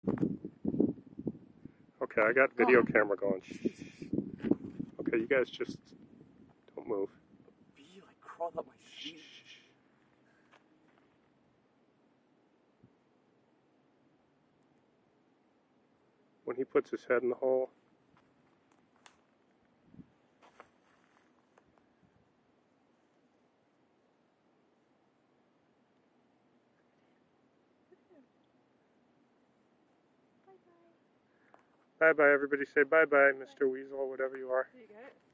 Okay, I got video camera going. Okay, you guys just don't move. Bee like crawled up my seat. When he puts his head in the hole. Bye-bye, everybody. Say bye-bye, Mr. Weasel, whatever you are. There you go.